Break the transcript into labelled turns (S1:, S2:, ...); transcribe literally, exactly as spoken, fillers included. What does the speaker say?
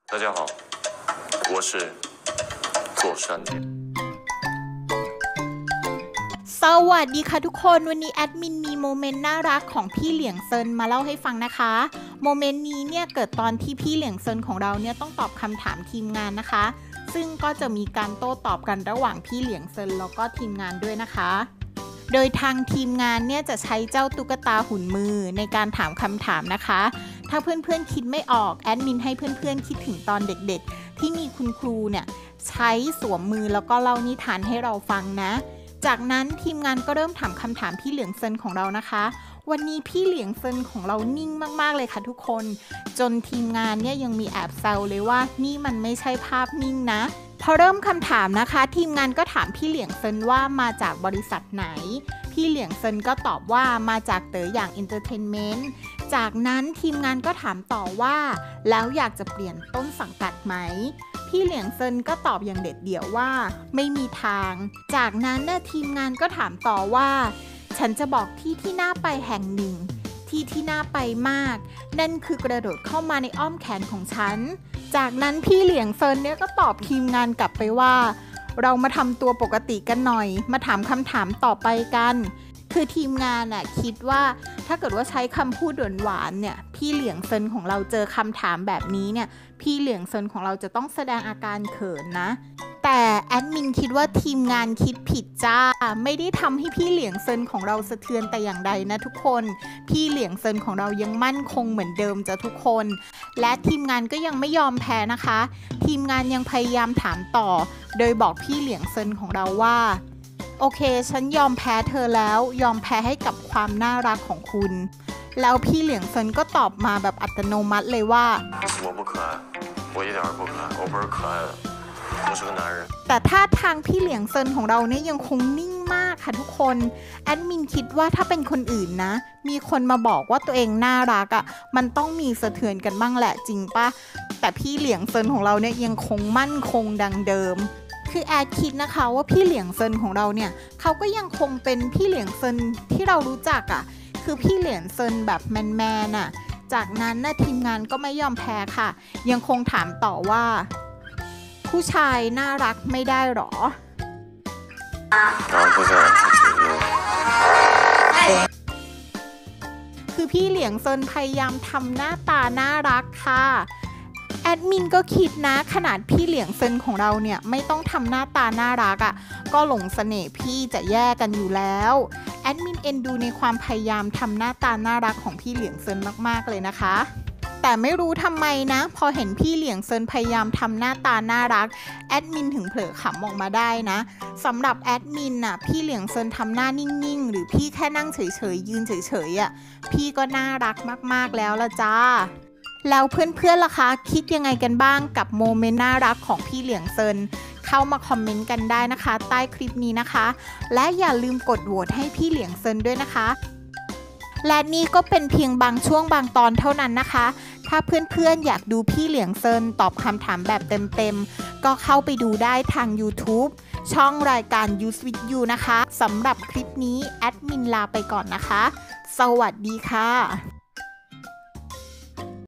S1: 大家好，我是座山田。
S2: สวัสดีค่ะทุกคนวันนี้แอดมินมีโมเมนต์น่ารักของพี่เหลียงเซินมาเล่าให้ฟังนะคะโมเมนต์นี้เนี่ยเกิดตอนที่พี่เหลียงเซินของเราเนี่ยต้องตอบคำถามทีมงานนะคะซึ่งก็จะมีการโต้ตอบกันระหว่างพี่เหลียงเซินแล้วก็ทีมงานด้วยนะคะโดยทางทีมงานเนี่ยจะใช้เจ้าตุ๊กตาหุ่นมือในการถามคำถามนะคะถ้าเพื่อนๆคิดไม่ออกแอดมินให้เพื่อนๆคิดถึงตอนเด็กๆที่มีคุณครูเนี่ยใช้สวมมือแล้วก็เล่านิทานให้เราฟังนะจากนั้นทีมงานก็เริ่มถามคำถามพี่เหลียงเซินของเรานะคะวันนี้พี่เหลียงเซินของเรานิ่งมากๆเลยค่ะทุกคนจนทีมงานเนี่ยยังมีแอบแซวเลยว่านี่มันไม่ใช่ภาพนิ่งนะพอเริ่มคำถามนะคะทีมงานก็ถามพี่เหลียงเซินว่ามาจากบริษัทไหนพี่เหลียงเซินก็ตอบว่ามาจากเต๋ออย่างเอนเตอร์เทนเมนต์จากนั้นทีมงานก็ถามต่อว่าแล้วอยากจะเปลี่ยนต้นสังกัดไหมพี่เหลียงเซินก็ตอบอย่างเด็ดเดี่ยวว่าไม่มีทางจากนั้นนะทีมงานก็ถามต่อว่าฉันจะบอกที่ที่น่าไปแห่งหนึ่งที่ที่น่าไปมากนั่นคือกระโดดเข้ามาในอ้อมแขนของฉันจากนั้นพี่เหลียงเซินเนี่ยก็ตอบทีมงานกลับไปว่าเรามาทำตัวปกติกันหน่อยมาถามคำถามต่อไปกันคือทีมงานน่ะคิดว่าถ้าเกิดว่าใช้คำพูดหวานๆเนี่ยพี่เหลียงเซินของเราเจอคำถามแบบนี้เนี่ยพี่เหลียงเซินของเราจะต้องแสดงอาการเขินนะแต่แอดมินคิดว่าทีมงานคิดผิดจ้าไม่ได้ทำให้พี่เหลียงเซินของเราสะเทือนแต่อย่างใดนะทุกคนพี่เหลียงเซินของเรายังมั่นคงเหมือนเดิมจ้ะทุกคนและทีมงานก็ยังไม่ยอมแพ้นะคะทีมงานยังพยายามถามต่อโดยบอกพี่เหลียงเซินของเราว่าโอเคฉันยอมแพ้เธอแล้วยอมแพ้ให้กับความน่ารักของคุณแล้วพี่เหลียงเซินก็ตอบมาแบบอัตโนมัติเลยว่า
S1: 我不可爱我一点儿不可爱我不是可爱的我是个男人
S2: แต่ท่าทางพี่เหลียงเซินของเราเนี่ยยังคงนิ่งมากค่ะทุกคนแอดมินคิดว่าถ้าเป็นคนอื่นนะมีคนมาบอกว่าตัวเองน่ารักอ่ะมันต้องมีสะเทือนกันบ้างแหละจริงปะแต่พี่เหลียงเซินของเราเนี่ยยังคงมั่นคงดังเดิมคือแอดคิดนะคะว่าพี่เหลียงเซินของเราเนี่ยเขาก็ยังคงเป็นพี่เหลียงเซินที่เรารู้จักอ่ะคือพี่เหลียงเซินแบบแมนๆอ่ะจากนั้นนะทีมงานก็ไม่ยอมแพ้ค่ะยังคงถามต่อว่าผู้ชายน่ารักไม่ได้หรอคือพี่เหลียงเซินพยายามทำหน้าตาน่ารักค่ะแอดมินก็คิดนะขนาดพี่เหลียงเซินของเราเนี่ยไม่ต้องทำหน้าตาน่ารักอ่ะก็หลงเสน่ห์พี่จะแย่กันอยู่แล้วแอดมินเอ็นดูในความพยายามทำหน้าตาน่ารักของพี่เหลียงเซินมากๆเลยนะคะแต่ไม่รู้ทำไมนะพอเห็นพี่เหลียงเซินพยายามทำหน้าตาน่ารักแอดมินถึงเผลอขำออกมาได้นะสำหรับแอดมินน่ะพี่เหลียงเซินทำหน้านิ่งๆหรือพี่แค่นั่งเฉยๆยืนเฉยๆอ่ะพี่ก็น่ารักมากๆแล้วละจ้าแล้วเพื่อนๆล่ะคะคิดยังไงกันบ้างกับโมเมนต์น่ารักของพี่เหลียงเซินเข้ามาคอมเมนต์กันได้นะคะใต้คลิปนี้นะคะและอย่าลืมกดโหวตให้พี่เหลียงเซินด้วยนะคะและนี่ก็เป็นเพียงบางช่วงบางตอนเท่านั้นนะคะถ้าเพื่อนๆอยากดูพี่เหลียงเซินตอบคำถามแบบเต็มๆก็เข้าไปดูได้ทาง YouTube ช่องรายการ Use with You นะคะสำหรับคลิปนี้แอดมินลาไปก่อนนะคะสวัสดีค่ะ